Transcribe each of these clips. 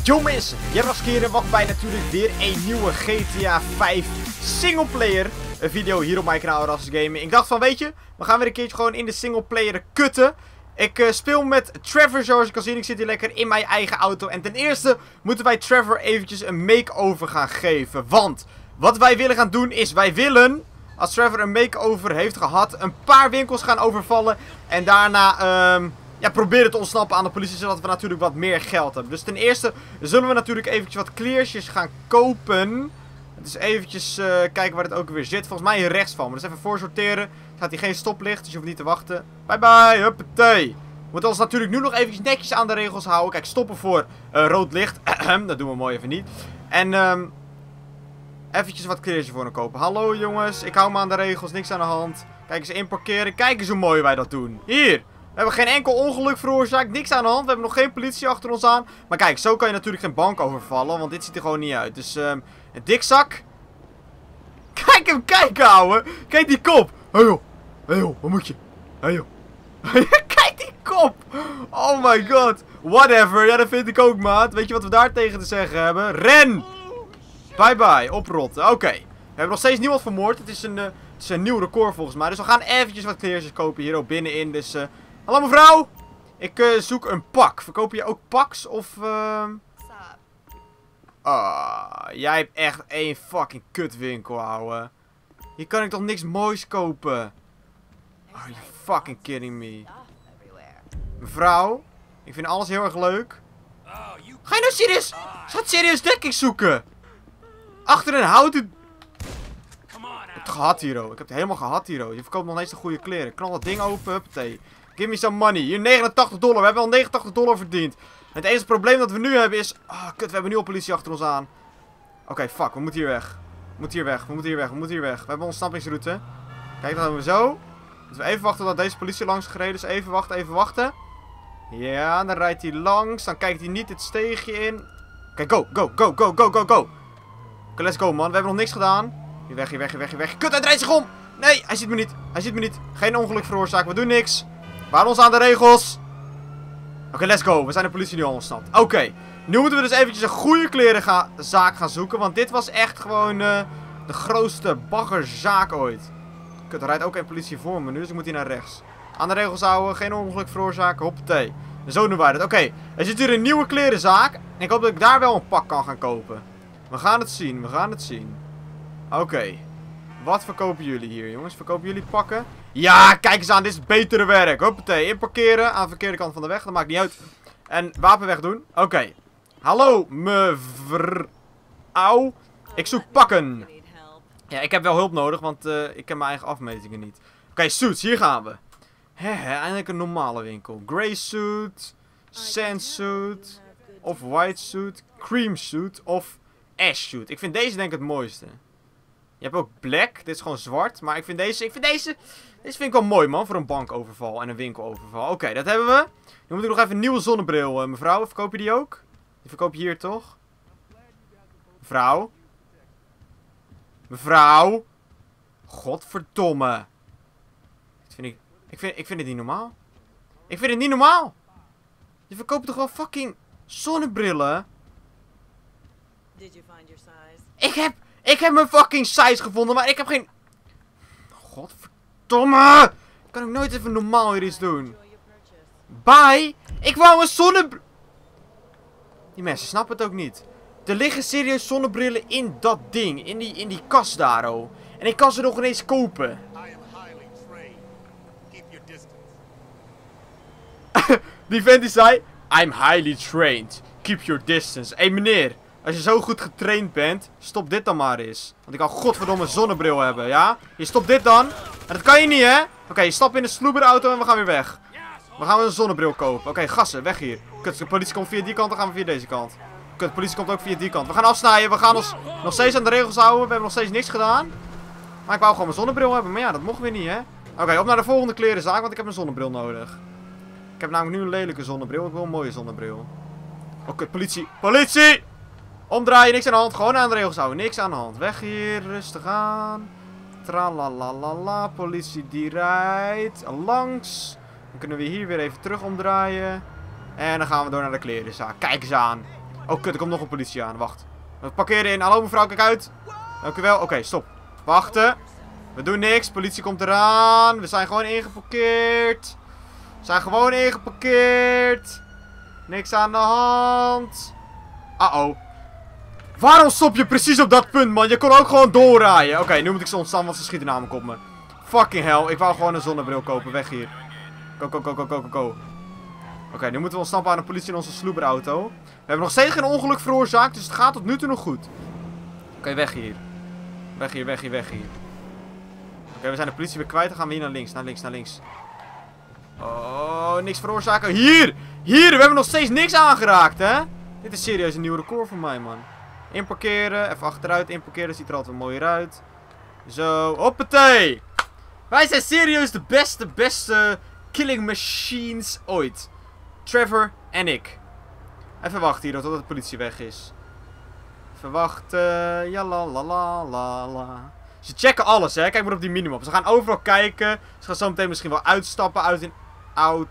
Yo mensen, jij was keren, welkom bij natuurlijk weer een nieuwe GTA 5 singleplayer video hier op mijn kanaal Rassus Gaming. Ik dacht van, weet je, we gaan weer een keertje gewoon in de singleplayer kutten. Ik speel met Trevor, zoals je kan zien. Ik zit hier lekker in mijn eigen auto. En ten eerste moeten wij Trevor eventjes een make-over gaan geven. Want wat wij willen gaan doen is, wij willen, als Trevor een make-over heeft gehad, een paar winkels gaan overvallen. En daarna ja, proberen te ontsnappen aan de politie, zodat we natuurlijk wat meer geld hebben. Dus ten eerste zullen we natuurlijk eventjes wat kleersjes gaan kopen. Dus eventjes kijken waar het ook weer zit. Volgens mij hier rechts van. Maar dus even voorsorteren. Gaat hier geen stoplicht, dus je hoeft niet te wachten. Bye bye, huppatee. We moeten ons natuurlijk nu nog eventjes netjes aan de regels houden. Kijk, stoppen voor rood licht. Dat doen we mooi even niet. En eventjes wat kleertjes voor hem kopen. Hallo jongens, ik hou me aan de regels, niks aan de hand. Kijk eens inparkeren, kijk eens hoe mooi wij dat doen. Hier, we hebben geen enkel ongeluk veroorzaakt, niks aan de hand. We hebben nog geen politie achter ons aan. Maar kijk, zo kan je natuurlijk geen bank overvallen, want dit ziet er gewoon niet uit. Dus een dikzak. Kijk hem kijken, ouwe. Kijk die kop. Hé joh, hé joh, wat moet je? Hé joh. Kijk die kop. Oh my god. Whatever, ja dat vind ik ook, maat. Weet je wat we daar tegen te zeggen hebben? Ren! Bye bye, oprotten. Oké. We hebben nog steeds niemand vermoord. Het is een nieuw record volgens mij. Dus we gaan eventjes wat kleertjes kopen hier ook binnenin. Dus, hallo mevrouw. Ik zoek een pak. Verkoop je ook paks? Of, jij hebt echt één fucking kutwinkel, ouwe. Hier kan ik toch niks moois kopen? Are you fucking kidding me? Mevrouw, ik vind alles heel erg leuk. Ga je nou serieus? Ze gaat serieus dekking zoeken. Achter een houten... Ik heb het gehad, Hiro. Ik heb het helemaal gehad, Hiro. Je verkoopt nog eens de goede kleren. Knal dat ding open. Huppatee. Give me some money. Hier $89. We hebben al $89 verdiend. Het enige probleem dat we nu hebben is... Ah, kut. We hebben nu al politie achter ons aan. Oké, fuck. We moeten hier weg. We moeten hier weg. We moeten hier weg. We moeten hier weg. We hebben een ontsnappingsroute. Kijk, dan doen we zo. Dus we even wachten tot deze politie langs gereden is. Even wachten, even wachten. Ja, dan rijdt hij langs. Dan kijkt hij niet het steegje in. Oké, go, go, go, go, go, go, go. Oké, let's go, man. We hebben nog niks gedaan. Hier weg, hier weg, hier weg, hier weg. Kut, hij draait zich om. Nee, hij ziet me niet. Hij ziet me niet. Geen ongeluk veroorzaken. We doen niks. We houden ons aan de regels. Oké, let's go. We zijn de politie nu al ontsnapt. Oké. Nu moeten we dus eventjes een goede klerenzaak gaan zoeken. Want dit was echt gewoon de grootste baggerzaak ooit. Kut, er rijdt ook een politie voor me nu. Dus ik moet hier naar rechts. Aan de regels houden. Geen ongeluk veroorzaken. Hoppatee. Zo doen wij dat. Oké. Er zit hier een nieuwe klerenzaak. En ik hoop dat ik daar wel een pak kan gaan kopen. We gaan het zien, we gaan het zien. Oké. Wat verkopen jullie hier, jongens? Verkopen jullie pakken? Ja, kijk eens aan, dit is betere werk. Hoppatee, inparkeren aan de verkeerde kant van de weg. Dat maakt niet uit. En wapen wegdoen. Oké. Hallo, mevrouw. Ik zoek pakken. Ja, ik heb wel hulp nodig, want ik heb mijn eigen afmetingen niet. Oké, suits, hier gaan we. Eindelijk een normale winkel. Grey suit, sand suit, of white suit, cream suit, of... Ash suit. Ik vind deze denk ik het mooiste. Je hebt ook black. Dit is gewoon zwart. Maar ik vind deze... Deze vind ik wel mooi, man. Voor een bankoverval en een winkeloverval. Oké, dat hebben we. Nu moet ik nog even een nieuwe zonnebril. Mevrouw, verkoop je die ook? Die verkoop je hier toch? Mevrouw? Mevrouw? Godverdomme. Ik vind het niet normaal. Ik vind het niet normaal. Je verkoopt toch wel fucking zonnebrillen? Ik heb mijn fucking size gevonden, maar ik heb geen... Godverdomme! Kan ik nooit even normaal hier iets doen? Bye! Ik wou een zonnebril... Die mensen snappen het ook niet. Er liggen serieus zonnebrillen in dat ding. In die kast daar, oh. En ik kan ze nog ineens kopen. Die vent die zei... I'm highly trained. Keep your distance. Hé meneer... Als je zo goed getraind bent, stop dit dan maar eens. Want ik kan godverdomme een zonnebril hebben, ja? Je stopt dit dan. En dat kan je niet, hè? Oké, stap in de sloeberauto en we gaan weer weg. We gaan een zonnebril kopen. Oké, gassen, weg hier. Kut, de politie komt via die kant, dan gaan we via deze kant. Kut, de politie komt ook via die kant. We gaan afsnijden, we gaan ons nog steeds aan de regels houden. We hebben nog steeds niks gedaan. Maar ik wou gewoon mijn zonnebril hebben, maar ja, dat mocht weer niet, hè? Oké, op naar de volgende klerenzaak, want ik heb een zonnebril nodig. Ik heb namelijk nu een lelijke zonnebril, ik wil een mooie zonnebril. Oké, politie. Politie! Omdraaien, niks aan de hand. Gewoon aan de regels houden. Niks aan de hand. Weg hier. Rustig aan. Tralalala. Politie die rijdt langs. Dan kunnen we hier weer even terug omdraaien. En dan gaan we door naar de klerenzaak. Kijk eens aan. Oh, kut, er komt nog een politie aan. Wacht. We parkeren in. Hallo mevrouw, kijk uit. Dank u wel. Oké, stop. Wachten. We doen niks. Politie komt eraan. We zijn gewoon ingeparkeerd. We zijn gewoon ingeparkeerd. Niks aan de hand. Uh-oh. Waarom stop je precies op dat punt, man? Je kon ook gewoon doorrijden. Oké, nu moet ik ze ontstaan, want ze schieten namelijk op me. Fucking hell. Ik wou gewoon een zonnebril kopen. Weg hier. Go. Oké, nu moeten we ontsnappen aan de politie in onze sloeberauto. We hebben nog steeds geen ongeluk veroorzaakt, dus het gaat tot nu toe nog goed. Oké, weg hier. Weg hier. Oké, we zijn de politie weer kwijt. Dan gaan we hier naar links. Oh, niks veroorzaken. Hier! We hebben nog steeds niks aangeraakt, hè? Dit is serieus een nieuw record voor mij, man. Inparkeren, even achteruit inparkeren. Ziet er altijd wel mooier uit. Zo, hoppatee! Wij zijn serieus de beste killing machines ooit. Trevor en ik. Even wachten hier totdat de politie weg is. Even wachten. Ja, la. Ze checken alles, hè. Kijk maar op die minimap. Ze gaan overal kijken. Ze gaan zo meteen misschien wel uitstappen uit een auto.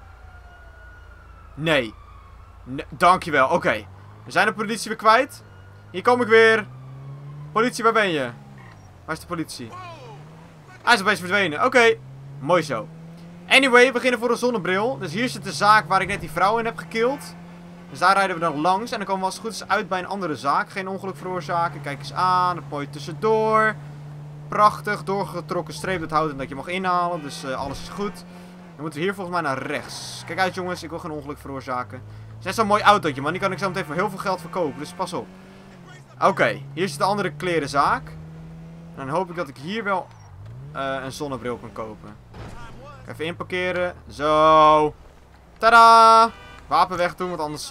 Nee. Dankjewel. Oké. We zijn de politie weer kwijt. Hier kom ik weer. Politie, waar ben je? Waar is de politie? Hij is opeens verdwenen. Oké. Mooi zo. Anyway, we beginnen voor een zonnebril. Dus hier zit de zaak waar ik net die vrouw in heb gekild. Dus daar rijden we dan langs. En dan komen we als het goed is uit bij een andere zaak. Geen ongeluk veroorzaken. Kijk eens aan. Het mooi tussendoor. Prachtig. Doorgetrokken streep. Dat houdt in dat je mag inhalen. Dus alles is goed. Dan moeten we hier volgens mij naar rechts. Kijk uit jongens. Ik wil geen ongeluk veroorzaken. Het is net zo'n mooi autootje man. Die kan ik zo meteen voor heel veel geld verkopen. Dus pas op. Oké. Hier zit de andere klerenzaak. En dan hoop ik dat ik hier wel een zonnebril kan kopen. Even inparkeren. Zo. Tada! Wapen weg doen, want anders...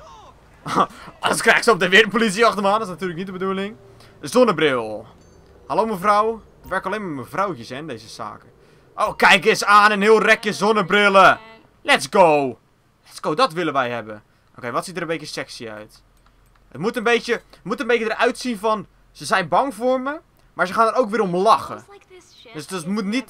anders krijg ik zo meteen weer de politie achter me aan. Dat is natuurlijk niet de bedoeling. Zonnebril. Hallo mevrouw. Ik werk alleen met mevrouwtjes hè, in deze zaken. Oh, kijk eens aan. Een heel rekje zonnebrillen. Let's go. Dat willen wij hebben. Oké, wat ziet er een beetje sexy uit? Het moet een beetje eruit zien van... Ze zijn bang voor me. Maar ze gaan er ook weer om lachen. Dus het moet niet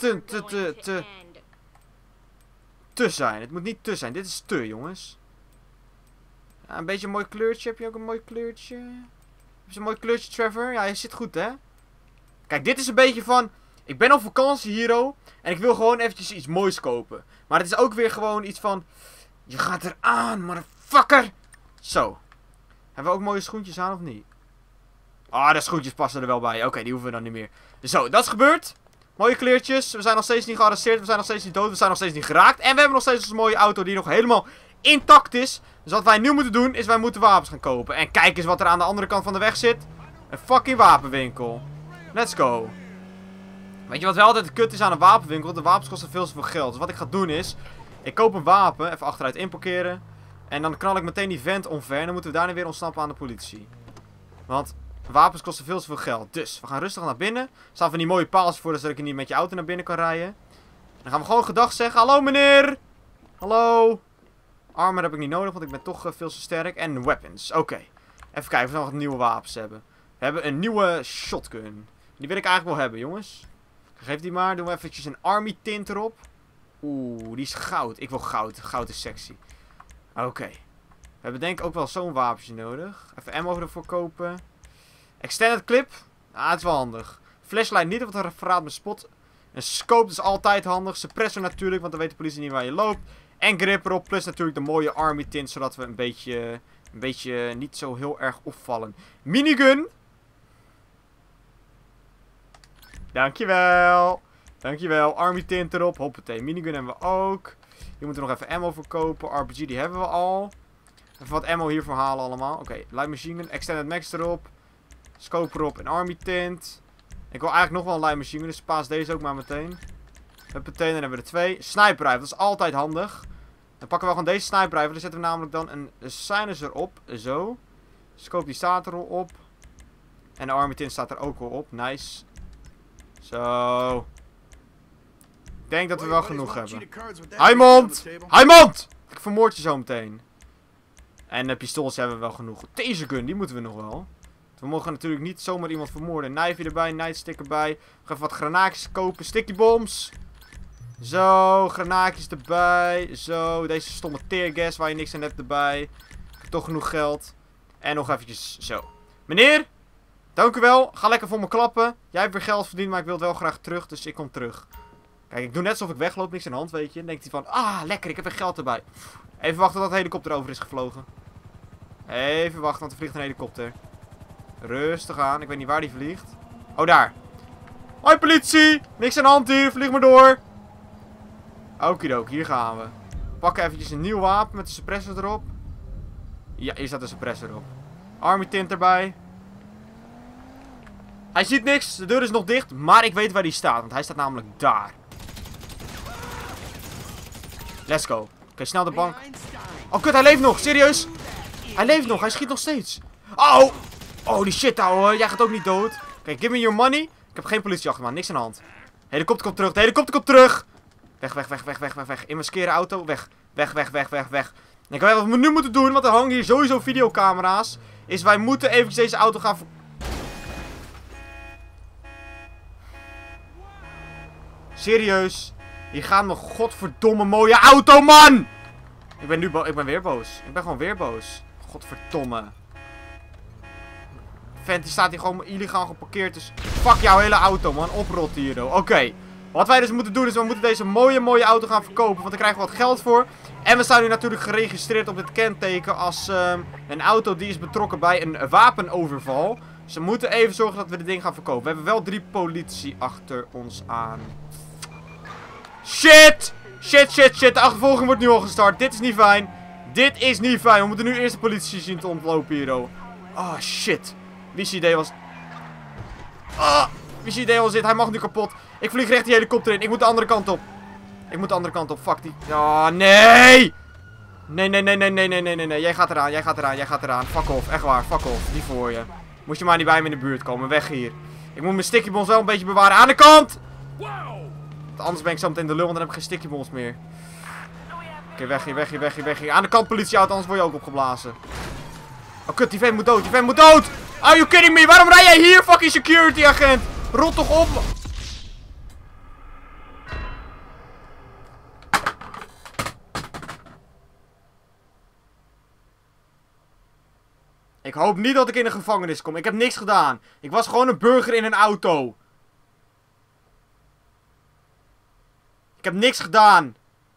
te zijn. Het moet niet te zijn. Dit is te, jongens. Ja, een beetje een mooi kleurtje. Heb je ook een mooi kleurtje? Heb je een mooi kleurtje, Trevor? Ja, je zit goed, hè? Kijk, dit is een beetje van... Ik ben op vakantie hier, oh. En ik wil gewoon eventjes iets moois kopen. Maar het is ook weer gewoon iets van... Je gaat eraan, motherfucker! Zo. Hebben we ook mooie schoentjes aan, of niet? Ah, de schoentjes passen er wel bij. Oké, die hoeven we dan niet meer. Zo, dat is gebeurd. Mooie kleertjes. We zijn nog steeds niet gearresteerd. We zijn nog steeds niet dood. We zijn nog steeds niet geraakt. En we hebben nog steeds een mooie auto die nog helemaal intact is. Dus wat wij nu moeten doen, is wij moeten wapens gaan kopen. En kijk eens wat er aan de andere kant van de weg zit. Een fucking wapenwinkel. Let's go. Weet je wat wel altijd de kut is aan een wapenwinkel? De wapens kosten veel zoveel geld. Dus wat ik ga doen is... Ik koop een wapen. Even achteruit inparkeren. En dan knal ik meteen die vent omver. En dan moeten we daarna weer ontsnappen aan de politie. Want... Wapens kosten veel te veel geld. Dus, we gaan rustig naar binnen. Er staan van die mooie paaltjes voor, zodat ik niet met je auto naar binnen kan rijden. En dan gaan we gewoon gedag zeggen. Hallo meneer! Hallo! Armor heb ik niet nodig, want ik ben toch veel te sterk. En weapons. Oké. Even kijken of we nog wat nieuwe wapens hebben. We hebben een nieuwe shotgun. Die wil ik eigenlijk wel hebben, jongens. Geef die maar. Doen we eventjes een army tint erop. Oeh, die is goud. Ik wil goud. Goud is sexy. Oké. We hebben denk ik ook wel zo'n wapentje nodig. Even ammo ervoor kopen. Extended clip. Ah, het is wel handig. Flashlight niet, want dan verraadt mijn spot. Een scope is altijd handig. Suppressor natuurlijk, want dan weet de politie niet waar je loopt. En grip erop, plus natuurlijk de mooie army tint, zodat we een beetje niet zo heel erg opvallen. Minigun. Dankjewel. Dankjewel. Army tint erop. Hoppatee. Minigun hebben we ook. Hier moeten we nog even ammo voor kopen. RPG, die hebben we al. Even wat ammo hiervoor halen allemaal. Oké, light machine gun. Extended max erop. Scope erop en army tint. Ik wil eigenlijk nog wel een light machine gun, dus paas deze ook maar meteen. Huppatee, dan hebben we er 2. Sniper rifle, dat is altijd handig. Dan pakken we gewoon deze sniper rifle. Dan zetten we namelijk dan een silencer op. Zo. Scope die staat er al op. En de army tint staat er ook al op. Nice. Zo. Ik denk dat we wel genoeg hebben. Haimond! Haimond! Ik vermoord je zo meteen. En de pistols hebben we wel genoeg. Deze gun, die moeten we nog wel. We mogen natuurlijk niet zomaar iemand vermoorden. Knifey erbij, nightstick erbij. We gaan even wat granaatjes kopen. Sticky bombs. Zo, granaatjes erbij. Zo, deze stomme teargas waar je niks aan hebt erbij. Ik heb toch genoeg geld. En nog eventjes zo. Meneer, dank u wel. Ga lekker voor me klappen. Jij hebt weer geld verdiend, maar ik wil het wel graag terug. Dus ik kom terug. Kijk, ik doe net alsof ik wegloop. Niks aan de hand, weet je. Dan denkt hij van, ah, lekker, ik heb weer geld erbij. Even wachten tot de helikopter over is gevlogen. Even wachten, want er vliegt een helikopter. Rustig aan. Ik weet niet waar die vliegt. Oh, daar. Hoi, politie. Niks aan de hand hier. Vlieg maar door. Okidok, hier gaan we. Pakken eventjes een nieuw wapen met de suppressor erop. Ja, hier staat de suppressor op. Army tint erbij. Hij ziet niks. De deur is nog dicht. Maar ik weet waar hij staat. Want hij staat namelijk daar. Let's go. Oké, snel de bank. Oh, kut. Hij leeft nog. Serieus? Hij leeft nog. Hij schiet nog steeds. Oh. Oh, die shit, ouwe. Jij gaat ook niet dood. Oké, give me your money. Ik heb geen politie achter me. Niks aan de hand. Helikopter komt terug. De helikopter komt terug. Weg, weg, weg, weg, weg, weg, weg. In mijn skere auto. Weg. Weg, weg, weg, weg, weg. En ik weet wat we nu moeten doen. Want er hangen hier sowieso videocamera's. Is wij moeten eventjes deze auto gaan... Serieus. Hier gaat mijn godverdomme mooie auto, man. Ik ben weer boos. Ik ben gewoon weer boos. Godverdomme. Vent, die staat hier gewoon illegaal geparkeerd. Dus fuck jouw hele auto, man. Oprot hier, Oké. Wat wij dus moeten doen is, we moeten deze mooie auto gaan verkopen. Want daar krijgen we wat geld voor. En we staan nu natuurlijk geregistreerd op dit kenteken als een auto die is betrokken bij een wapenoverval. Dus we moeten even zorgen dat we dit ding gaan verkopen. We hebben wel 3 politie achter ons aan. Shit! Shit, shit, shit. De achtervolging wordt nu al gestart. Dit is niet fijn. Dit is niet fijn. We moeten nu eerst de politie zien te ontlopen hier, Oh, shit. Wie's idee was... Wie's idee was dit? Hij mag nu kapot. Ik vlieg recht die helikopter in. Ik moet de andere kant op. Ik moet de andere kant op. Fuck die. Oh, nee! Nee, nee, nee, nee, nee, nee, nee, nee. Jij gaat eraan, jij gaat eraan, jij gaat eraan. Fuck off. Echt waar. Fuck off. Die voor je. Moest je maar niet bij me in de buurt komen. Weg hier. Ik moet mijn stickybombs wel een beetje bewaren. Aan de kant! Want anders ben ik zo meteen de lul, want dan heb ik geen stickybombs meer. Oké, weg hier, weg hier, weg hier, weg hier. Aan de kant, politieauto, anders word je ook opgeblazen. Oh, kut, die vent moet dood, die vent moet dood! Are you kidding me? Waarom rij jij hier, fucking security agent? Rot toch op! Ik hoop niet dat ik in de gevangenis kom. Ik heb niks gedaan. Ik was gewoon een burger in een auto. Ik heb niks gedaan.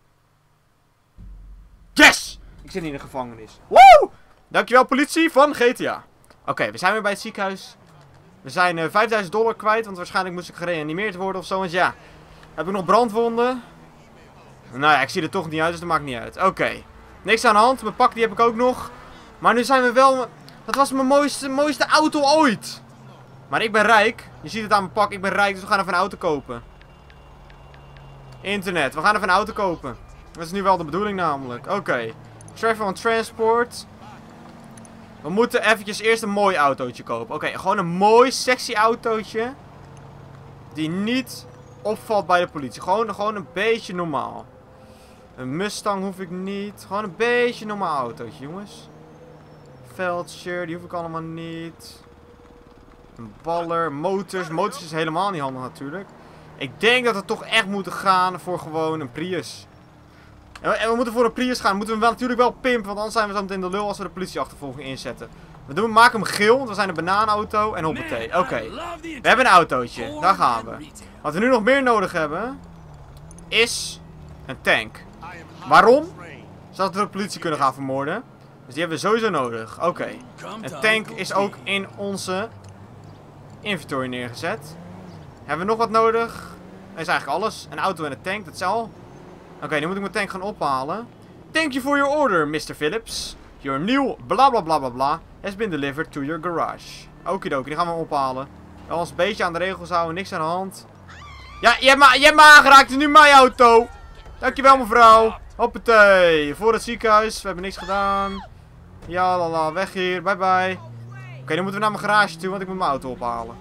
Yes! Ik zit niet in de gevangenis. Woe! Dankjewel politie van GTA. Oké, we zijn weer bij het ziekenhuis. We zijn $5000 kwijt, want waarschijnlijk moest ik gereanimeerd worden of zo. Want ja, heb ik nog brandwonden? Nou ja, ik zie er toch niet uit, dus dat maakt niet uit. Oké, niks aan de hand. Mijn pak die heb ik ook nog. Maar nu zijn we wel... Dat was mijn mooiste auto ooit. Maar ik ben rijk. Je ziet het aan mijn pak, ik ben rijk, dus we gaan even een auto kopen. Internet, we gaan even een auto kopen. Dat is nu wel de bedoeling namelijk. Oké. Travel and Transport. We moeten eventjes eerst een mooi autootje kopen. Oké, gewoon een mooi, sexy autootje. Die niet opvalt bij de politie. Gewoon een beetje normaal. Een Mustang hoef ik niet. Gewoon een beetje normaal autootje, jongens. Veldshare, die hoef ik allemaal niet. Een baller, motors. Motors is helemaal niet handig natuurlijk. Ik denk dat we toch echt moeten gaan voor gewoon een Prius. En we moeten voor een Prius gaan. Moeten we hem wel, natuurlijk wel pimpen. Want anders zijn we zo meteen de lul als we de politieachtervolging inzetten. We maken hem geel. Want we zijn een banaanauto. En hoppatee. Oké. We hebben een autootje. Daar gaan we. Wat we nu nog meer nodig hebben. Is een tank. Waarom? Zodat we de politie kunnen gaan vermoorden. Dus die hebben we sowieso nodig. Oké. Een tank is ook in onze inventory neergezet. Hebben we nog wat nodig? Dat is eigenlijk alles. Een auto en een tank, dat is al. Oké, nu moet ik mijn tank gaan ophalen. Thank you for your order, Mr. Phillips. Your new bla bla bla bla bla has been delivered to your garage. Okidoki, die gaan we ophalen. Wel ons een beetje aan de regels houden, niks aan de hand. Ja, je hebt me aangeraakt, het is nu mijn auto. Dankjewel mevrouw. Hoppatee, voor het ziekenhuis, we hebben niks gedaan. Ja, lala, weg hier, bye bye. Oké, nu moeten we naar mijn garage toe, want ik moet mijn auto ophalen.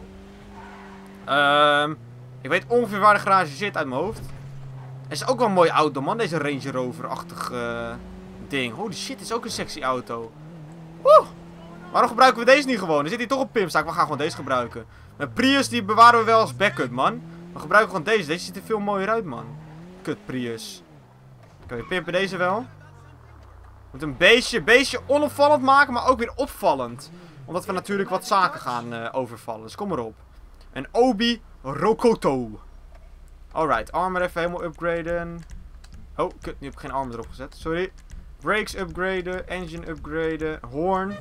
Ik weet ongeveer waar de garage zit uit mijn hoofd. Het is ook wel een mooie auto, man. Deze Range Rover-achtig ding. Holy shit, dit is ook een sexy auto. Woe! Waarom gebruiken we deze niet gewoon? Er zit hier toch een pimpstaak. We gaan gewoon deze gebruiken. Mijn Prius, die bewaren we wel als backup, man. We gebruiken gewoon deze. Deze ziet er veel mooier uit, man. Kut Prius. Oké, we pimpen deze wel. Moet een beestje onopvallend maken, maar ook weer opvallend. Omdat we natuurlijk wat zaken gaan overvallen. Dus kom maar op. Een Obi Rokoto. Alright, armor even helemaal upgraden. Oh, kut, nu heb ik geen armor erop gezet. Sorry. Brakes upgraden, engine upgraden, horn.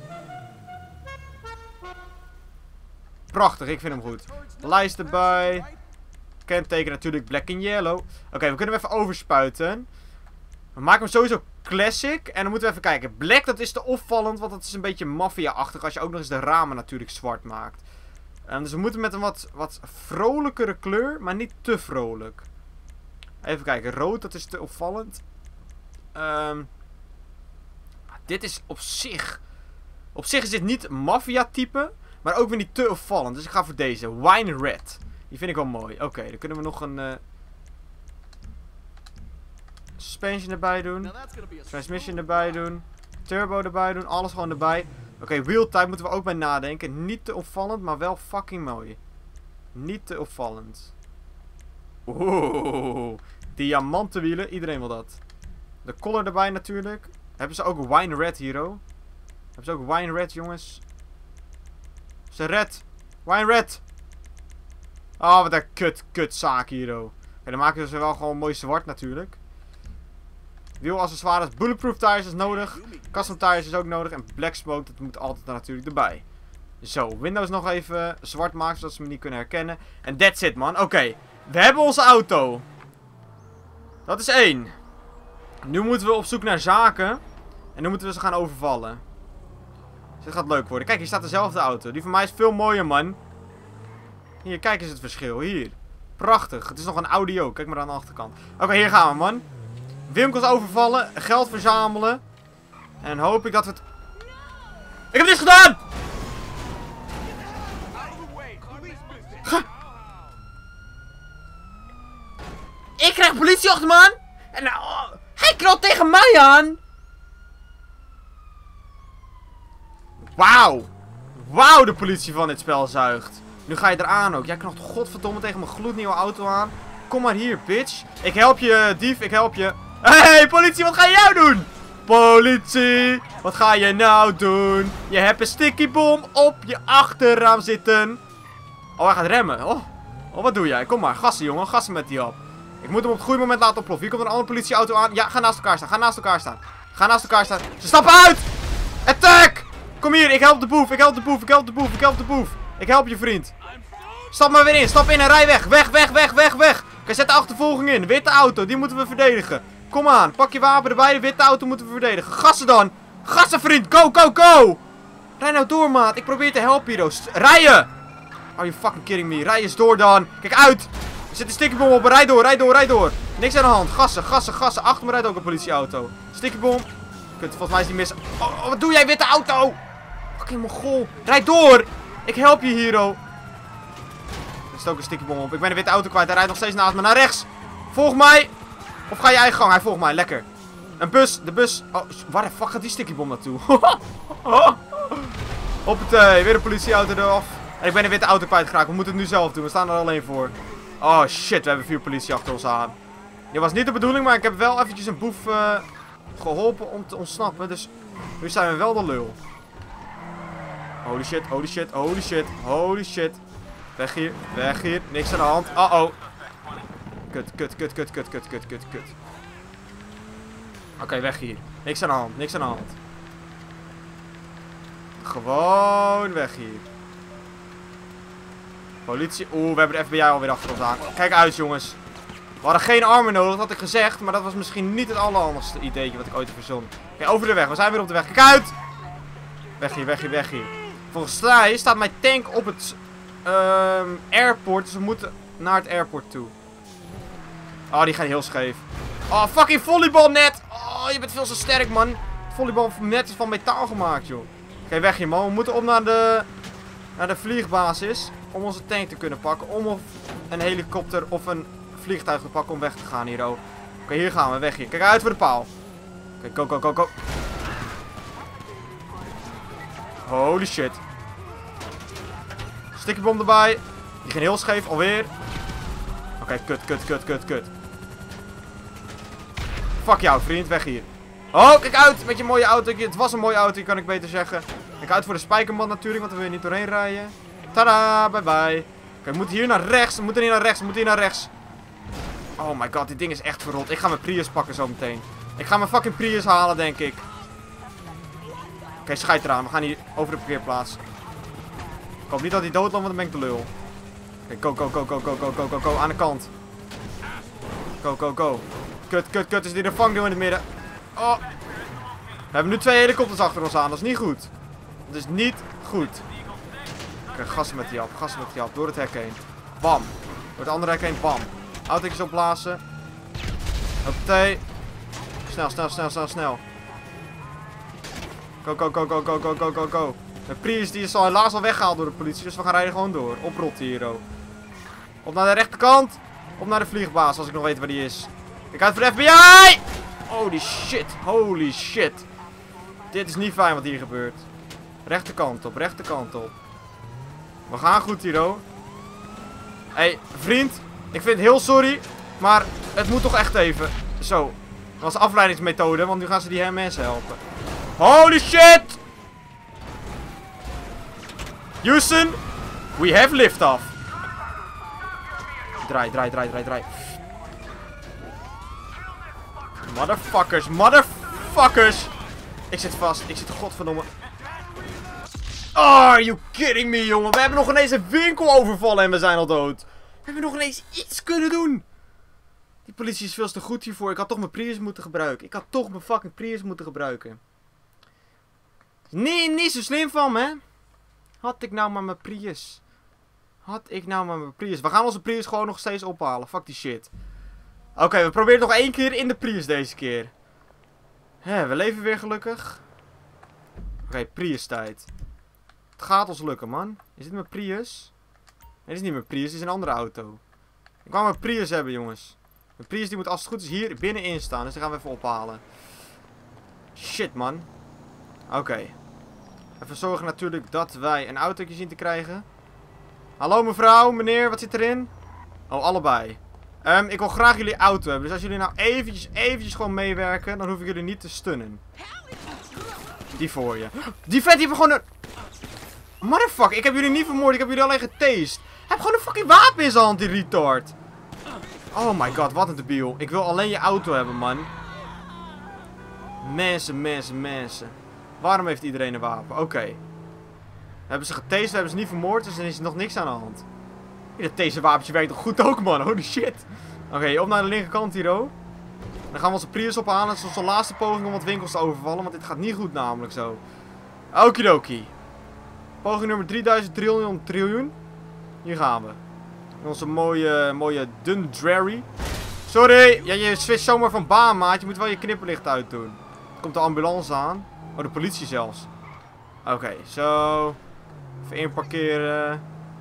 Prachtig, ik vind hem goed. Lijst erbij. Kenteken natuurlijk black and yellow. Oké, we kunnen hem even overspuiten. We maken hem sowieso classic. En dan moeten we even kijken. Black, dat is te opvallend, want dat is een beetje maffia-achtig. Als je ook nog eens de ramen natuurlijk zwart maakt. Dus we moeten met een wat vrolijkere kleur, maar niet te vrolijk. Even kijken, rood, dat is te opvallend. Dit is op zich... Op zich is dit niet maffia-type, maar ook weer niet te opvallend. Dus ik ga voor deze, wine red. Die vind ik wel mooi. Oké, dan kunnen we nog een... suspension erbij doen. Transmission erbij doen. Turbo erbij doen. Alles gewoon erbij. Oké, wheel type moeten we ook bij nadenken. Niet te opvallend, maar wel fucking mooi. Niet te opvallend. Oeh. Diamantenwielen. Iedereen wil dat. De color erbij natuurlijk. Hebben ze ook wine red, hero? Hebben ze ook wine red, jongens? Ze red. Wine red. Oh, wat een kut zaak, hero. Oké, dan maken we ze wel gewoon mooi zwart natuurlijk. Wielaccessoires, bulletproof tires is nodig. Custom tires is ook nodig. En black smoke, dat moet altijd natuurlijk erbij. Zo, Windows nog even zwart maken, zodat ze me niet kunnen herkennen. En that's it, man. Oké, we hebben onze auto. Dat is 1. Nu moeten we op zoek naar zaken. En nu moeten we ze gaan overvallen. Dus dit gaat leuk worden. Kijk, hier staat dezelfde auto. Die van mij is veel mooier, man. Hier, kijk eens het verschil. Hier. Prachtig. Het is nog een audio. Kijk maar aan de achterkant. Oké, hier gaan we, man. Winkels overvallen. Geld verzamelen. En dan hoop ik dat het... Ik heb dit gedaan! Ik krijg politie achter me aan. En hij knalt tegen mij aan. Wauw. Wauw, de politie van dit spel zuigt. Nu ga je eraan ook. Jij knalt godverdomme tegen mijn gloednieuwe auto aan. Kom maar hier, bitch. Ik help je, dief. Ik help je. Hey, politie, wat ga je nou doen? Politie, wat ga je nou doen? Je hebt een stickybom op je achterraam zitten. Oh, hij gaat remmen. Oh, wat doe jij? Kom maar, gassen, jongen. Gassen met die op. Ik moet hem op het goede moment laten ontploffen. Hier komt een andere politieauto aan. Ja, ga naast elkaar staan. Ga naast elkaar staan. Ga naast elkaar staan. Ze stappen uit! Attack! Kom hier, ik help de boef. Ik help de boef. Ik help de boef. Ik help de boef. Ik help je vriend. Stap maar weer in. Stap in en rij weg. Weg, weg, weg, weg, weg. Oké, zet de achtervolging in. Witte auto, die moeten we verdedigen. Kom aan, pak je wapen erbij. De witte auto moeten we verdedigen. Gassen dan. Gassen, vriend. Go, go, go. Rij nou door, maat. Ik probeer te helpen hier. Rijden. Are you fucking kidding me? Rij eens door dan. Kijk uit. Er zit een stickybom op. Rijd door, rijd door, rijd door. Niks aan de hand. Gassen, gassen, gassen. Achter me rijdt ook een politieauto. Stickybom. Volgens mij is die mis. Oh, wat doe jij, witte auto? Fucking Mongool. Rijd door. Ik help je, hero. Er zit ook een stickybom op. Ik ben de witte auto kwijt. Hij rijdt nog steeds naast me. Naar rechts. Volg mij. Of ga je eigen gang? Hij volgt mij. Lekker. Een bus. De bus. Oh, waar de fuck gaat die stickybom naartoe? Hoppatee. Weer een politieauto eraf. En ik ben de witte auto kwijtgeraakt. We moeten het nu zelf doen. We staan er alleen voor. Oh shit. We hebben 4 politie achter ons aan. Dit was niet de bedoeling. Maar ik heb wel eventjes een boef geholpen om te ontsnappen. Dus nu zijn we wel de lul. Holy shit. Holy shit. Holy shit. Holy shit. Weg hier. Weg hier. Niks aan de hand. Uh-oh. Kut, kut, kut, kut, kut, kut, kut, kut, kut. Oké, weg hier. Niks aan de hand, niks aan de hand. Gewoon weg hier. Politie. Oeh, we hebben de FBI alweer achter ons aan. Kijk uit, jongens. We hadden geen armen nodig, dat had ik gezegd. Maar dat was misschien niet het allerhandigste ideetje wat ik ooit heb verzonnen. Oké, over de weg. We zijn weer op de weg. Kijk uit! Weg hier, weg hier, weg hier. Volgens mij staat mijn tank op het airport. Dus we moeten naar het airport toe. Oh, die gaat heel scheef. Oh, fucking volleybalnet. Oh, je bent veel zo sterk, man. Het volleybalnet is van metaal gemaakt, joh. Oké, weg hier, man. We moeten op naar de vliegbasis. Om onze tank te kunnen pakken. Om een helikopter of een vliegtuig te pakken om weg te gaan hier, oh. Oké, hier gaan we. Weg hier. Kijk uit voor de paal. Oké, go, go, go, go. Holy shit. Stickybom erbij. Die ging heel scheef, alweer. Oké, kut, kut, kut, kut, kut. Fuck jou, vriend. Weg hier. Oh, kijk uit met je mooie auto. Het was een mooie auto, kan ik beter zeggen. Kijk uit voor de spijkerman natuurlijk, want we willen niet doorheen rijden. Tada, bye bye. Oké, we moeten hier naar rechts. We moeten hier naar rechts. We moeten hier naar rechts. Oh my god, dit ding is echt verrot. Ik ga mijn Prius pakken zo meteen. Ik ga mijn fucking Prius halen, denk ik. Oké, schijt eraan. We gaan hier over de parkeerplaats. Ik hoop niet dat hij doodloopt, want dan ben ik de lul. Oké, go, go, go, go, go, go, go, go, go. Aan de kant. Go, go, go. Kut, kut, kut. Is die een vangdeel in het midden? Oh. We hebben nu 2 helikopters achter ons aan. Dat is niet goed. Dat is niet goed. Oké, gassen met die hap. Gassen met die hap. Door het hek heen. Bam. Door het andere hek heen. Bam. Autootjes opblazen. Hoppatee. Snel, snel, snel, snel, snel. Go, go, go, go, go, go, go, go, go. De Prius die is al helaas al weggehaald door de politie. Dus we gaan rijden gewoon door. Oprot hier, oh. Op naar de rechterkant. Op naar de vliegbaas, als ik nog weet waar die is. Kijk uit voor de FBI! Holy shit. Holy shit. Dit is niet fijn wat hier gebeurt. Rechterkant op, rechterkant op. We gaan goed hier, oh. Hé, vriend. Ik vind het heel sorry. Maar het moet toch echt even. Zo. Dat was afleidingsmethode, want nu gaan ze die mensen helpen. Holy shit! Houston, we have liftoff. Draai, draai, draai, draai, draai. Motherfuckers, motherfuckers. Ik zit vast, ik zit godverdomme. Oh, are you kidding me, jongen? We hebben nog ineens een winkel overvallen en we zijn al dood. We hebben nog ineens iets kunnen doen. Die politie is veel te goed hiervoor. Ik had toch mijn Prius moeten gebruiken. Ik had toch mijn fucking Prius moeten gebruiken. Nee, niet zo slim van me, hè? Had ik nou maar mijn Prius. Had ik nou maar mijn Prius. We gaan onze Prius gewoon nog steeds ophalen. Fuck die shit. Oké, we proberen het nog 1 keer in de Prius deze keer. Hè, we leven weer gelukkig. Oké, Prius tijd. Het gaat ons lukken, man. Is dit mijn Prius? Nee, dit is niet mijn Prius. Dit is een andere auto. Ik wou mijn Prius hebben, jongens. Mijn Prius die moet als het goed is hier binnenin staan. Dus die gaan we even ophalen. Shit, man. Oké. Even zorgen natuurlijk dat wij een autootje zien te krijgen. Hallo mevrouw, meneer, wat zit erin? Oh, allebei. Ik wil graag jullie auto hebben. Dus als jullie nou eventjes gewoon meewerken, dan hoef ik jullie niet te stunnen. Die voor je. Die vet heeft gewoon een... Motherfucker, ik heb jullie niet vermoord, ik heb jullie alleen getased. Hij heeft gewoon een fucking wapen in zijn hand, die retard. Oh my god, wat een debiel. Ik wil alleen je auto hebben, man. Mensen, mensen, mensen. Waarom heeft iedereen een wapen? Oké. We hebben ze getased, we hebben ze niet vermoord, dus er is nog niks aan de hand. Dat taserwapentje werkt toch goed ook, man. Holy shit. Oké, op naar de linkerkant hier, oh. Dan gaan we onze Prius ophalen. Het is onze laatste poging om wat winkels te overvallen, want dit gaat niet goed namelijk zo. Okidoki. Poging nummer 3300 triljoen. Hier gaan we. Onze mooie Dundreary. Sorry, ja, je switcht zomaar van baan, maat. Je moet wel je knipperlicht uitdoen. Er komt de ambulance aan. Oh, de politie zelfs. Oké, zo. Even inparkeren.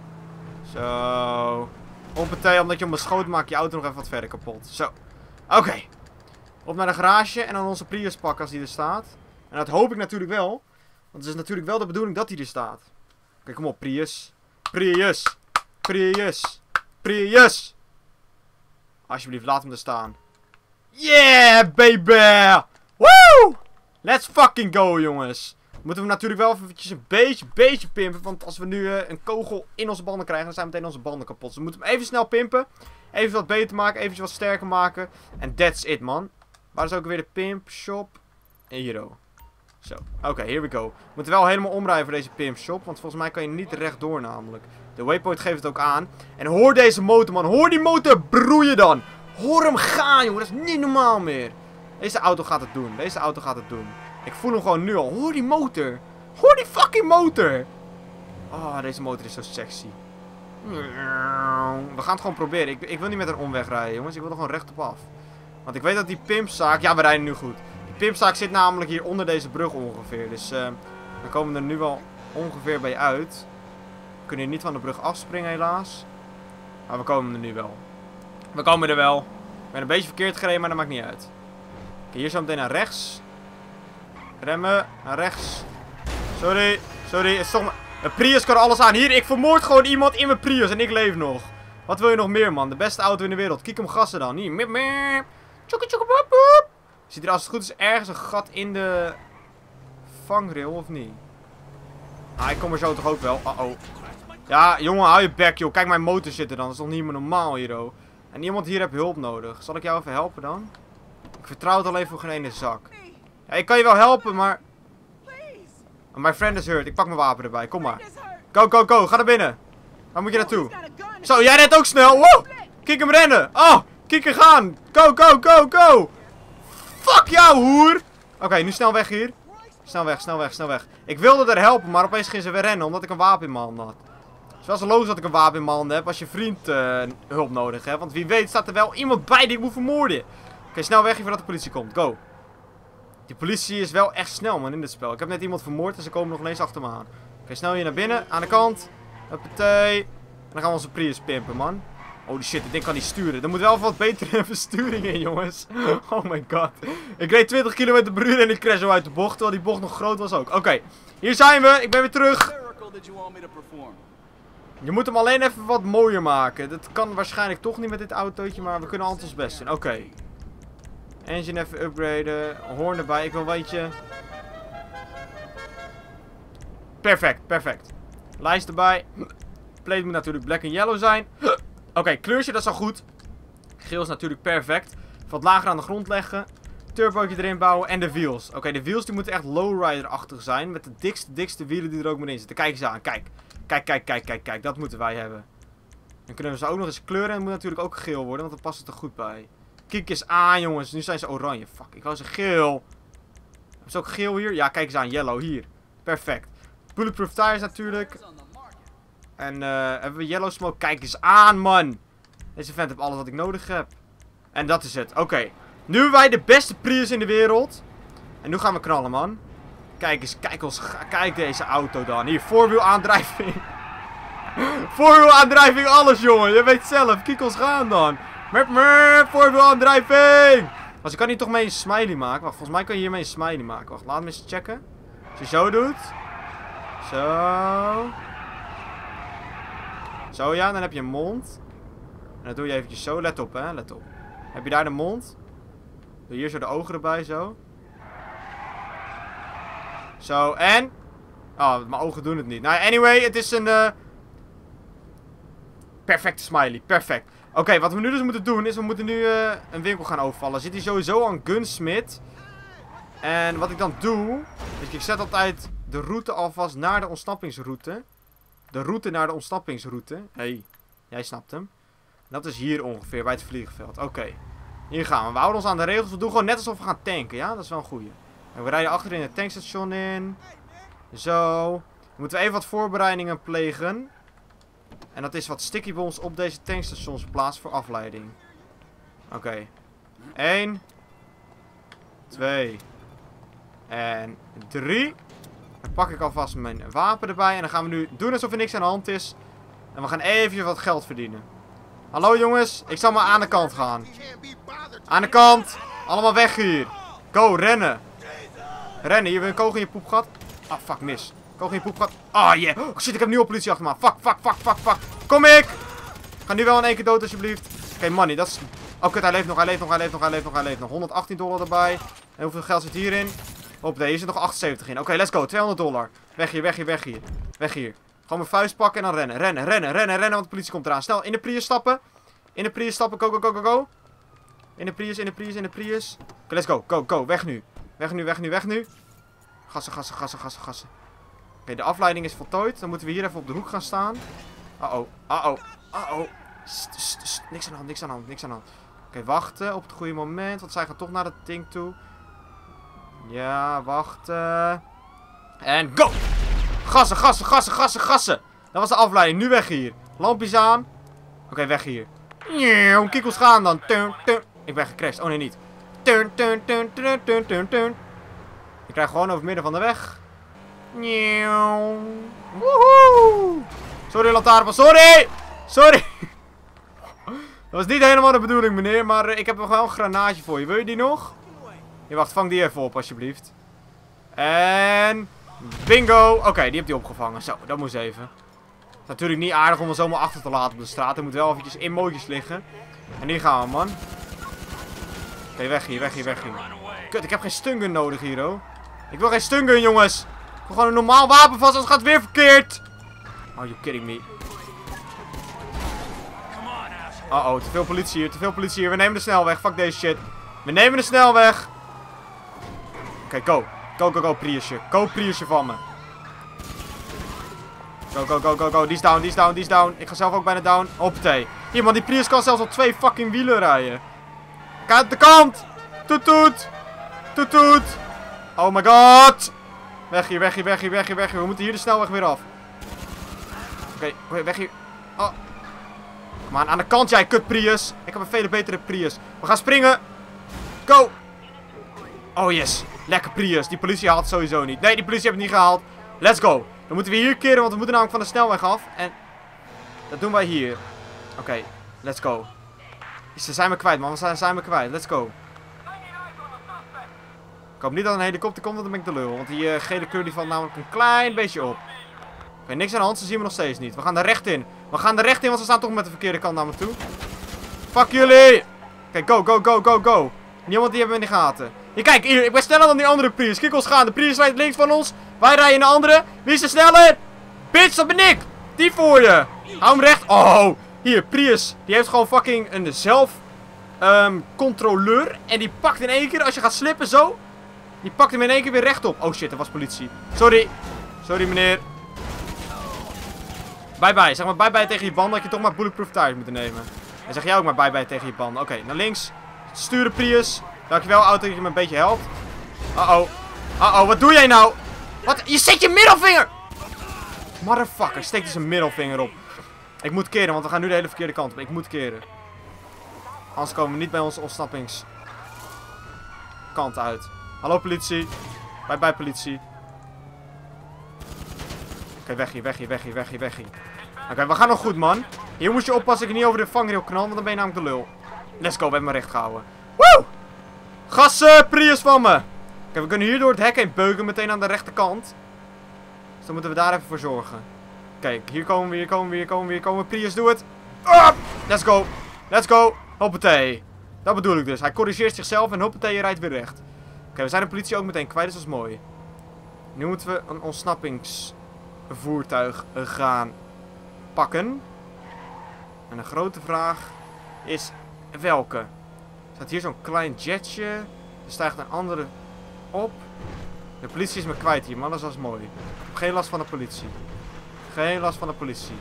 Zo. Hoppatee, omdat je hem schoot maakt je auto nog even wat verder kapot. Zo. Oké. Op naar de garage en dan onze Prius pakken als die er staat. En dat hoop ik natuurlijk wel. Want het is natuurlijk wel de bedoeling dat hij er staat. Oké, kom op, Prius. Prius. Prius. Prius. Alsjeblieft, laat hem er staan. Yeah, baby! Woo! Let's fucking go, jongens. Moeten we natuurlijk wel eventjes een beetje pimpen. Want als we nu een kogel in onze banden krijgen, dan zijn meteen onze banden kapot. Dus we moeten hem even snel pimpen. Even wat beter maken, eventjes wat sterker maken. En that's it, man. Waar is ook weer de pimp shop? En hier, oh. Zo, oké, here we go. We moeten wel helemaal omrijden voor deze pimp shop. Want volgens mij kan je niet rechtdoor namelijk. De waypoint geeft het ook aan. En hoor deze motor, man. Hoor die motor broeien dan. Hoor hem gaan, jongen. Dat is niet normaal meer. Deze auto gaat het doen. Deze auto gaat het doen. Ik voel hem gewoon nu al. Hoor die motor. Hoor die fucking motor. Oh, deze motor is zo sexy. We gaan het gewoon proberen. Ik wil niet met een omweg rijden, jongens. Ik wil er gewoon rechtop af. Want ik weet dat die pimpzaak... Ja, we rijden nu goed. Die pimpzaak zit namelijk hier onder deze brug ongeveer. Dus we komen er nu wel ongeveer bij uit. We kunnen hier niet van de brug afspringen, helaas. Maar we komen er nu wel. We komen er wel. Ik ben een beetje verkeerd gereden, maar dat maakt niet uit. Oké, hier zo meteen naar rechts. Remmen, naar rechts. Sorry, sorry, het is toch maar... Een Prius kan alles aan. Hier, ik vermoord gewoon iemand in mijn Prius en ik leef nog. Wat wil je nog meer, man? De beste auto in de wereld. Kiek hem gassen dan. Hier, Zit er als het goed is ergens een gat in de vangrail of niet? Ah, ik kom er zo toch ook wel. Uh-oh. Ja, jongen, hou je bek, joh. Kijk, mijn motor zit er dan. Dat is toch niet meer normaal hier, oh. En iemand hier heeft hulp nodig. Zal ik jou even helpen dan? Ik vertrouw het al even voor geen ene zak. Ja, ik kan je wel helpen, maar... My friend is hurt. Ik pak mijn wapen erbij. Kom maar. Go, go, go. Ga naar binnen. Waar moet je naartoe? Zo, jij rent ook snel. Woe! Kijk hem rennen. Oh, kijk hem gaan. Go, go, go, go. Fuck jou, hoer. Oké, nu snel weg hier. Snel weg, snel weg, snel weg. Ik wilde er helpen, maar opeens ging ze weer rennen omdat ik een wapen in mijn hand had. Het is wel zo logisch dat ik een wapen in mijn hand heb als je vriend hulp nodig hebt. Want wie weet staat er wel iemand bij die ik moet vermoorden. Oké, snel weg hier voordat de politie komt. Go. Die politie is wel echt snel, man, in dit spel. Ik heb net iemand vermoord en ze komen nog ineens achter me aan. Oké, snel hier naar binnen. Aan de kant. Huppatee. En dan gaan we onze Prius pimpen, man. Holy shit, dit ding kan niet sturen. Er moet wel wat betere versturing in, jongens. Oh my god. Ik reed 20 km per uur en ik crash zo uit de bocht. Terwijl die bocht nog groot was ook. Oké, hier zijn we. Ik ben weer terug. Je moet hem alleen even wat mooier maken. Dat kan waarschijnlijk toch niet met dit autootje, maar we kunnen altijd ons best doen. Oké. Engine even upgraden. Hoorn erbij. Ik wil een beetje... Perfect, perfect. Lijst erbij. Plate moet natuurlijk black en yellow zijn. Oké, kleurtje, dat is al goed. Geel is natuurlijk perfect. Wat lager aan de grond leggen. Turbootje erin bouwen. En de wheels. Oké, de wheels die moeten echt lowrider-achtig zijn. Met de dikste wielen die er ook maar in zitten. Kijk eens aan, kijk. Kijk. Dat moeten wij hebben. Dan kunnen we ze ook nog eens kleuren. En het moet natuurlijk ook geel worden, want dan past het er goed bij. Kijk eens aan, jongens. Nu zijn ze oranje. Fuck, ik wou ze geel. Hebben ze ook geel hier? Ja, kijk eens aan. Yellow, hier. Perfect. Bulletproof tires natuurlijk. En hebben we yellow smoke? Kijk eens aan, man. Deze vent heeft alles wat ik nodig heb. En dat is het. Oké. Nu hebben wij de beste Prius in de wereld. En nu gaan we knallen, man. Kijk eens, kijk deze auto dan. Hier, voorwielaandrijving. Voorwielaandrijving, alles, jongen. Je weet zelf. Kijk ons gaan dan. Voorwielaandrijving. Als ik kan hier toch mee een smiley maken. Wacht, volgens mij kan je hiermee een smiley maken. Wacht, laat me eens checken. Als je zo doet. Zo. Zo, ja, dan heb je een mond. En dan doe je eventjes zo. Let op, hè. Let op. Heb je daar de mond. Doe hier zo de ogen erbij, zo. Zo, en... Oh, mijn ogen doen het niet. Nou, anyway, het is een... perfecte smiley. Perfect. Oké, wat we nu dus moeten doen is... We moeten nu een winkel gaan overvallen. Zit hier sowieso aan Gunsmith. En wat ik dan doe... Is ik zet altijd de route alvast naar de ontsnappingsroute. De route naar de ontsnappingsroute. Hey, jij snapt hem. Dat is hier ongeveer, bij het vliegveld. Oké. Hier gaan we. We houden ons aan de regels. We doen gewoon net alsof we gaan tanken, ja? Dat is wel een goeie. En we rijden achterin het tankstation in. Zo. Dan moeten we even wat voorbereidingen plegen. En dat is wat sticky bombs op deze tankstations plaatsen voor afleiding. Oké. 1. 2. En 3. Dan pak ik alvast mijn wapen erbij. En dan gaan we nu doen alsof er niks aan de hand is. En we gaan even wat geld verdienen. Hallo jongens, ik zal maar aan de kant gaan. Aan de kant. Allemaal weg hier. Go, rennen. Rennen, hier weer een kogel in je poepgat. Ah, fuck, mis. Kogel in je poepgat. Ah, yeah. Oh shit, ik heb nu al politie achter me. Fuck. Kom ik. Ga nu wel in één keer dood alsjeblieft. Oké, money, dat is... Oh kut, hij leeft nog. $118 erbij. En hoeveel geld zit hierin? Op deze zit nog 78 in. Oké, let's go. $200. Weg hier. Gewoon mijn vuist pakken en dan rennen. Want de politie komt eraan. Snel, in de Prius stappen. Go. In de Prius. Oké, let's go. Weg nu. Gassen. Oké, de afleiding is voltooid. Dan moeten we hier even op de hoek gaan staan. Uh-oh. Niks aan de hand. Oké, wachten op het goede moment. Want zij gaan toch naar dat ding toe. Ja, wachten. En go! Gassen. Dat was de afleiding. Nu weg hier. Lampjes aan. Oké, weg hier. Kikkels gaan dan. Ik ben gecrashed. Oh nee, niet. Ik krijg gewoon over het midden van de weg. Woehoe! Sorry, lantaarnpaal. Sorry! Dat was niet helemaal de bedoeling, meneer. Maar ik heb nog wel een granaatje voor je. Wil je die nog? Ja, wacht. Vang die even op, alsjeblieft. En... Bingo! Oké, die heb je opgevangen. Zo, dat moest even. Het is natuurlijk niet aardig om ons zomaar achter te laten op de straat. Er moet wel eventjes in mootjes liggen. En hier gaan we, man. Oké, weg hier. Kut, ik heb geen stungun nodig hier, hoor. Ik wil geen stungun, jongens. Ik wil gewoon een normaal wapen vast, anders gaat het weer verkeerd. Are you kidding me? Uh-oh, te veel politie hier, te veel politie hier. We nemen de snelweg, fuck deze shit. We nemen de snelweg. Oké, go. Go, Priusje. Go, Priusje van me. Go. Die is down, die is down, die is down. Ik ga zelf ook bijna down. Hoppatee. Hier, man, die Prius kan zelfs op 2 fucking wielen rijden. Kijk uit de kant. Toet, toet. Toet, toet. Oh my god. Weg hier, weg hier, weg hier, weg hier, weg hier. We moeten hier de snelweg weer af. Oké, weg hier. Oh. Kom aan de kant jij, kut Prius. Ik heb een vele betere Prius. We gaan springen. Go. Oh yes. Lekker Prius. Die politie haalt het sowieso niet. Nee, die politie heeft het niet gehaald. Let's go. Dan moeten we hier keren, want we moeten namelijk van de snelweg af. En dat doen wij hier. Oké, let's go. Ze zijn me kwijt, man. Ze zijn me kwijt. Let's go. Ik hoop niet dat een helikopter komt, want dan ben ik de lul. Want die gele kleur die valt namelijk een klein beetje op. Oké, niks aan de hand. Ze zien we nog steeds niet. We gaan er recht in. We gaan er recht in, want ze staan toch met de verkeerde kant naar me toe. Fuck jullie. Oké, go. Niemand die hebben we in de gaten. Hier, kijk, hier, ik ben sneller dan die andere Prius. Kijk ons gaan. De Prius rijdt links van ons. Wij rijden de andere. Wie is er sneller? Bitch, dat ben ik. Die voor je. Hou hem recht. Oh, hier, Prius. Die heeft gewoon fucking een controleur. En die pakt in één keer, als je gaat slippen zo. Die pakt hem in één keer weer rechtop. Oh shit, dat was politie. Sorry. Sorry, meneer. Bye. Zeg maar bye tegen je banden dat je toch maar bulletproof tires moet nemen. En zeg jij ook maar bye tegen je banden. Oké, naar links. Sturen, Prius. Dankjewel, auto, dat je me een beetje helpt. Uh-oh, wat doe jij nou? Wat? Je steekt je middelvinger! Motherfucker, steekt dus een middelvinger op. Ik moet keren, want we gaan nu de hele verkeerde kant op. Ik moet keren. Anders komen we niet bij onze ontsnappingskant uit. Hallo, politie. Bye, politie. Oké, weg hier. Oké, we gaan nog goed, man. Hier moet je oppassen dat ik niet over de vangrail knal, want dan ben je namelijk de lul. Let's go, we hebben me recht gehouden. Woe! Gassen, Prius van me. Oké, we kunnen hier door het hek heen beuken, meteen aan de rechterkant. Dus dan moeten we daar even voor zorgen. Kijk, hier komen we. Prius, doe het. Let's go. Hoppatee. Dat bedoel ik dus. Hij corrigeert zichzelf en hoppatee, je rijdt weer recht. Oké, we zijn de politie ook meteen kwijt, dus dat is mooi. Nu moeten we een ontsnappingsvoertuig gaan pakken. En de grote vraag is welke? Er staat hier zo'n klein jetje. Er stijgt een andere op. De politie is me kwijt hier, man. Dat is mooi. Ik heb geen last van de politie.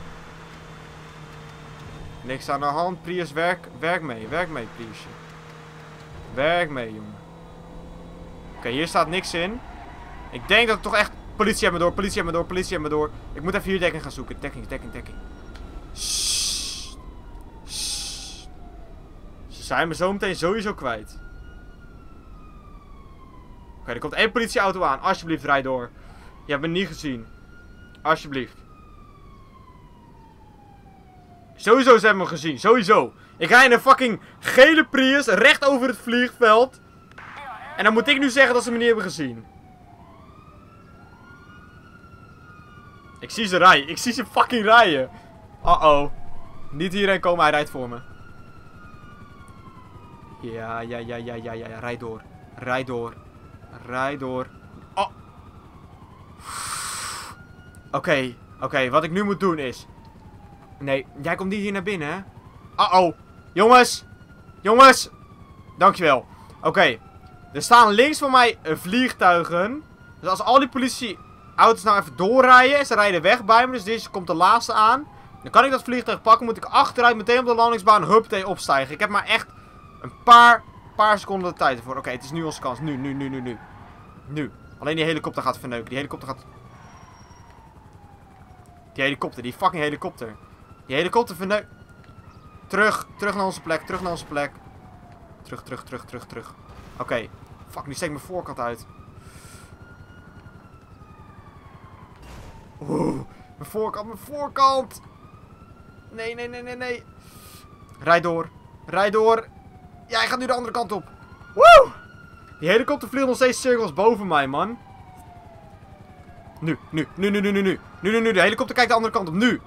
Niks aan de hand. Prius, werk mee. Priusje. Werk mee, jongen. Oké, hier staat niks in. Ik denk dat het toch echt... Politie heeft me door. Ik moet even hier dekking gaan zoeken. Dekking. Sssst. Ze zijn me zo meteen sowieso kwijt. Oké, er komt 1 politieauto aan. Alsjeblieft, rijd door. Je hebt me niet gezien. Alsjeblieft. Sowieso, ze hebben me gezien. Sowieso. Ik rij in een fucking gele Prius recht over het vliegveld. En dan moet ik nu zeggen dat ze me niet hebben gezien. Ik zie ze rijden. Ik zie ze fucking rijden. Uh-oh. Niet hierheen komen. Hij rijdt voor me. Ja. Rijd door. Oh. Oké. Wat ik nu moet doen is... Nee, jij komt niet hier naar binnen, hè? Uh-oh. Jongens. Dankjewel. Oké. Er staan links van mij vliegtuigen. Dus als al die politieauto's nou even doorrijden. En ze rijden weg bij me. Dus deze komt de laatste aan. Dan kan ik dat vliegtuig pakken. Moet ik achteruit meteen op de landingsbaan huppatee opstijgen. Ik heb maar echt een paar seconden de tijd ervoor. Oké, het is nu onze kans. Nu. Alleen die helikopter gaat verneuken. Die fucking helikopter. Die helikopter verneukt. Terug naar onze plek. Terug. Oké. Fuck, nu steek ik mijn voorkant uit. Oeh, mijn voorkant. Nee. Rijd door. Ja, hij gaat nu de andere kant op. Woe! Die helikopter vliegt nog steeds cirkels boven mij, man. Nu. De helikopter kijkt de andere kant op. Nu.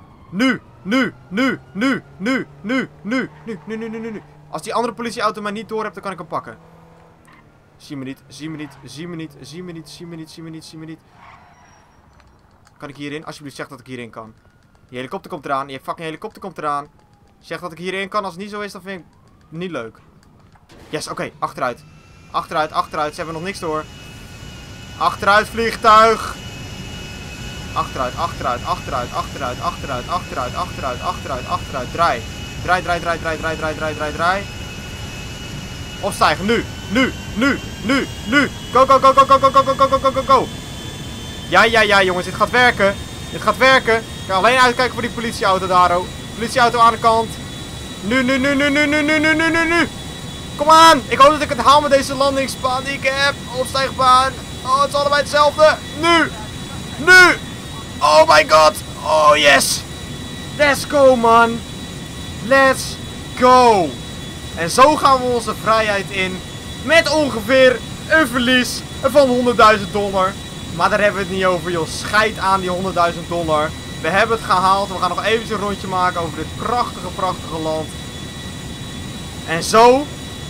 Als die andere politieauto mij niet door hebt, dan kan ik hem pakken. Zie me niet, zie me niet, zie me niet, zie me niet, zie me niet, zie me niet, zie me niet. Kan ik hierin? Alsjeblieft, zeg dat ik hierin kan. Die helikopter komt eraan. Die fucking helikopter komt eraan. Zeg dat ik hierin kan. Als het niet zo is, dan vind ik niet leuk. Yes, oké. Achteruit. Achteruit, achteruit. Ze hebben nog niks door. Achteruit, vliegtuig. Achteruit, achteruit, achteruit, achteruit, achteruit, achteruit, achteruit, achteruit, achteruit. Draai. Draai, draai, draai, draai, draai, draai, draai, draai, draai. Opstijgen. Nu. Nu. Nu. Nu. Nu. Go, go, go, go, go, go, go, go, go, go, go, go. Ja, ja, ja, jongens. Dit gaat werken. Dit gaat werken. Ik kan alleen uitkijken voor die politieauto daar, oh. Politieauto aan de kant. Nu, nu, nu, nu, nu, nu, nu, nu, nu, nu, nu. Kom aan. Ik hoop dat ik het haal met deze landingsbaan die ik heb. Opstijgbaan. Oh, het is allebei hetzelfde. Nu. Nu. Oh my god. Oh, yes. Let's go, man. Let's go. En zo gaan we onze vrijheid in. Met ongeveer een verlies van $100.000. Maar daar hebben we het niet over, joh. Scheid aan die $100.000. We hebben het gehaald. We gaan nog even een rondje maken over dit prachtige, prachtige land. En zo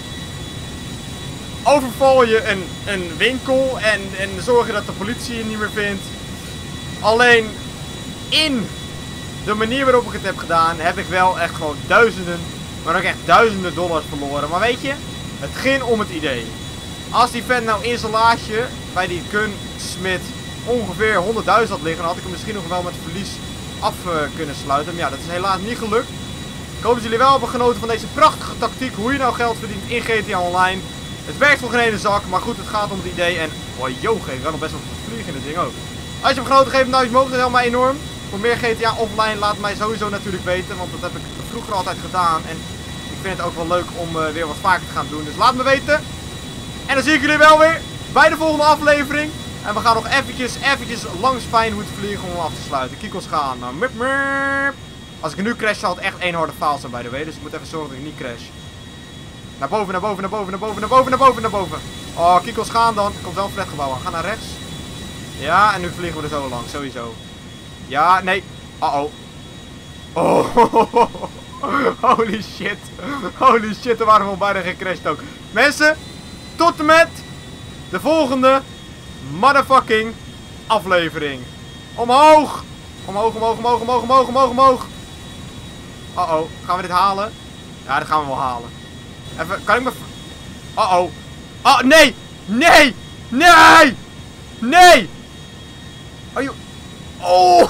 overval je een winkel en zorg je dat de politie je niet meer vindt. Alleen in de manier waarop ik het heb gedaan, heb ik wel echt gewoon duizenden, maar ook echt duizenden dollars verloren. Maar weet je, het ging om het idee. Als die vent nou in zijn laadje bij die gunsmith ongeveer 100.000 had liggen, dan had ik hem misschien nog wel met verlies af kunnen sluiten. Maar ja, dat is helaas niet gelukt. Ik hoop dat jullie wel hebben genoten van deze prachtige tactiek. Hoe je nou geld verdient in GTA Online. Het werkt voor geen ene zak, maar goed, het gaat om het idee. En, oh joh, ik kan nog best wel vliegen in dit ding ook. Als je hebt genoten, geef een duimpje omhoog, dat helpt mij enorm. Voor meer GTA Offline, laat mij sowieso natuurlijk weten, want dat heb ik vroeger altijd gedaan. En ik vind het ook wel leuk om weer wat vaker te gaan doen, dus laat me weten. En dan zie ik jullie wel weer bij de volgende aflevering. En we gaan nog eventjes langs Vinewood vliegen om af te sluiten. Kikos gaan. Als ik nu crash, zal het echt één harde faal zijn, by the way. Dus ik moet even zorgen dat ik niet crash. Naar boven, naar boven, naar boven, naar boven, naar boven, naar boven, naar boven. Oh, Kikos gaan dan. Er komt wel een flatgebouw aan. Ga naar rechts. Ja, en nu vliegen we er zo lang, sowieso. Ja, nee. Uh-oh. Oh, holy shit. Holy shit, er waren we al bijna gecrashed ook. Mensen, tot en met de volgende motherfucking aflevering. Omhoog. Omhoog, omhoog, omhoog, omhoog, omhoog, omhoog, omhoog. Uh-oh, gaan we dit halen? Ja, dat gaan we wel halen. Even, kan ik me... Uh-oh. Oh, nee. Nee. Nee. Nee. Oh, you... Oh.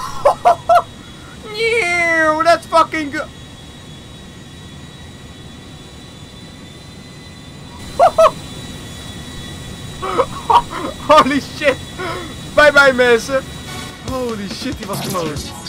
Nieuw, that's fucking good. Holy shit. Bye bye mensen. Holy shit, die was close.